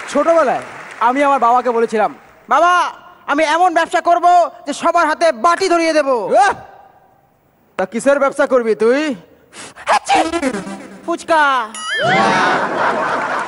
ছোটবেলায় আমি আমার বাবাকে বলেছিলাম, বাবা আমি এমন ব্যবসা করব যে সবার হাতে বাটি ধরিয়ে দেব। তা কিসের ব্যবসা করবি তুই? ফুচকা।